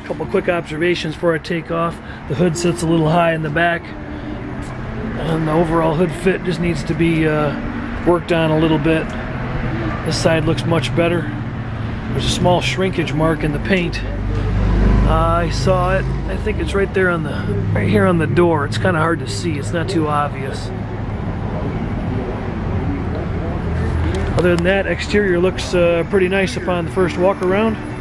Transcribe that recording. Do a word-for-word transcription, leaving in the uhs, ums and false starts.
couple quick observations before I take off. The hood sits a little high in the back, and the overall hood fit just needs to be uh, worked on a little bit. This side looks much better. There's a small shrinkage mark in the paint. Uh, I saw it. I think it's right there on the, right here on the door. It's kind of hard to see. It's not too obvious. Other than that, exterior looks uh, pretty nice upon the first walk around.